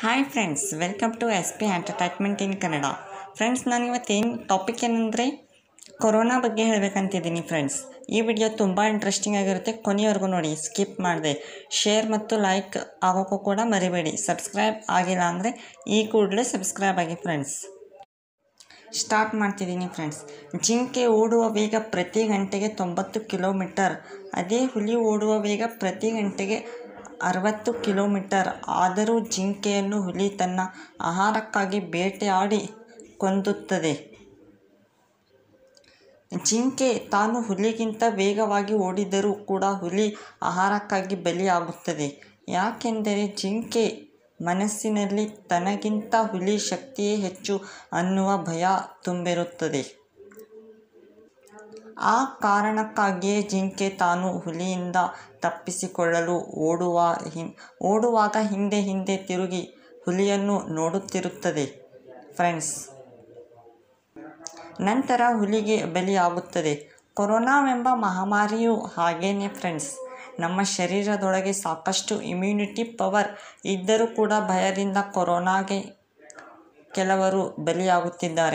Hi friends, welcome to SP entertainment in Kannada. Friends, ನಾನು ಇವತ್ತೇನು topic ಏನಂದರೆ ಕೊರೋನಾ ಬಗ್ಗೆ ಹೇಳಬೇಕಂತಿದ್ದೀನಿ. ಫ್ರೆಂಡ್ಸ್, ಈ ವಿಡಿಯೋ ತುಂಬ ಇಂಟ್ರೆಸ್ಟಿಂಗ್ ಆಗಿರುತ್ತೆ. ಕೊನೆಯವರೆಗೂ ನೋಡಿ, ಸ್ಕಿಪ್ ಮಾಡಿದೆ. ಶೇರ್ ಮತ್ತು ಲೈಕ್ ಆಗೋಕ್ಕೂ ಕೂಡ ಮರಿಬೇಡಿ. ಸಬ್ಸ್ಕ್ರೈಬ್ ಆಗಿಲ್ಲ ಅಂದರೆ ಈ ಕೂಡಲೇ ಸಬ್ಸ್ಕ್ರೈಬ್ ಆಗಿ ಫ್ರೆಂಡ್ಸ್. ಸ್ಟಾರ್ಟ್ ಮಾಡ್ತಿದ್ದೀನಿ ಫ್ರೆಂಡ್ಸ್. ಜಿಂಕೆ ಓಡುವ ವೇಗ ಪ್ರತಿ ಗಂಟೆಗೆ 90 ಕಿಲೋಮೀಟರ್. ಅದೇ ಹುಲಿ ಓಡುವ ವೇಗ ಪ್ರತಿ ಗಂಟೆಗೆ 60 ಕಿಲೋಮೀಟರ್. ಆದರೂ ಜಿಂಕೆಯನ್ನು ಹುಲಿ ತನ್ನ ಆಹಾರಕ್ಕಾಗಿ ಬೇಟೆಯಾಡಿ ಕೊಂದುತ್ತದೆ. ಜಿಂಕೆ ತಾನು ಹುಲಿಗಿಂತ ವೇಗವಾಗಿ ಓಡಿದರೂ ಕೂಡ ಹುಲಿ ಆಹಾರಕ್ಕಾಗಿ ಬಲಿಯಾಗುತ್ತದೆ. ಯಾಕೆಂದರೆ ಜಿಂಕೆ ಮನಸ್ಸಿನಲ್ಲಿ ತನಗಿಂತ ಹುಲಿ ಶಕ್ತಿಯೇ ಹೆಚ್ಚು ಅನ್ನುವ ಭಯ ತುಂಬಿರುತ್ತದೆ. ಆ ಕಾರಣಕ್ಕಾಗಿಯೇ ಜಿಂಕೆ ತಾನು ಹುಲಿಯಿಂದ ತಪ್ಪಿಸಿಕೊಳ್ಳಲು ಓಡುವಾಗ ಹಿಂದೆ ಹಿಂದೆ ತಿರುಗಿ ಹುಲಿಯನ್ನು ನೋಡುತ್ತಿರುತ್ತದೆ ಫ್ರೆಂಡ್ಸ್. ನಂತರ ಹುಲಿಗೆ ಬಲಿಯಾಗುತ್ತದೆ. ಕೊರೋನಾವೆಂಬ ಮಹಾಮಾರಿಯೂ ಹಾಗೇನೆ ಫ್ರೆಂಡ್ಸ್. ನಮ್ಮ ಶರೀರದೊಳಗೆ ಸಾಕಷ್ಟು ಇಮ್ಯುನಿಟಿ ಪವರ್ ಇದ್ದರೂ ಕೂಡ ಭಯದಿಂದ ಕೊರೋನಾಗೆ ಕೆಲವರು ಬಲಿಯಾಗುತ್ತಿದ್ದಾರೆ.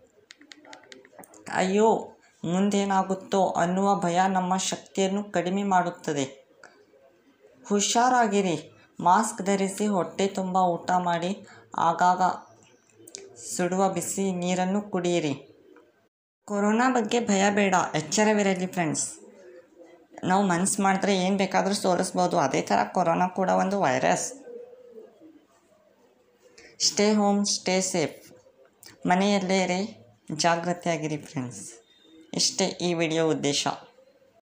ಅಯ್ಯೋ, ಮುಂದೇನಾಗುತ್ತೋ ಅನ್ನುವ ಭಯ ನಮ್ಮ ಶಕ್ತಿಯನ್ನು ಕಡಿಮೆ ಮಾಡುತ್ತದೆ. ಹುಷಾರಾಗಿರಿ, ಮಾಸ್ಕ್ ಧರಿಸಿ, ಹೊಟ್ಟೆ ತುಂಬ ಊಟ ಮಾಡಿ, ಆಗಾಗ ಸುಡುವ ಬಿಸಿ ನೀರನ್ನು ಕುಡಿಯಿರಿ. ಕೊರೋನಾ ಬಗ್ಗೆ ಭಯ ಬೇಡ, ಎಚ್ಚರವಿರಲಿ ಫ್ರೆಂಡ್ಸ್. ನಾವು ಮನಸ್ಸು ಮಾಡಿದ್ರೆ ಏನು ಬೇಕಾದರೂ ಸೋಲಿಸ್ಬೋದು. ಅದೇ ಥರ ಕೊರೋನಾ ಕೂಡ ಒಂದು virus. Stay home, stay safe. ಮನೆಯಲ್ಲೇ ಇರಿ, ಜಾಗ್ರತೆಯಾಗಿರಿ ಫ್ರೆಂಡ್ಸ್. ಇಷ್ಟೇ ಈ ವಿಡಿಯೋ ಉದ್ದೇಶ.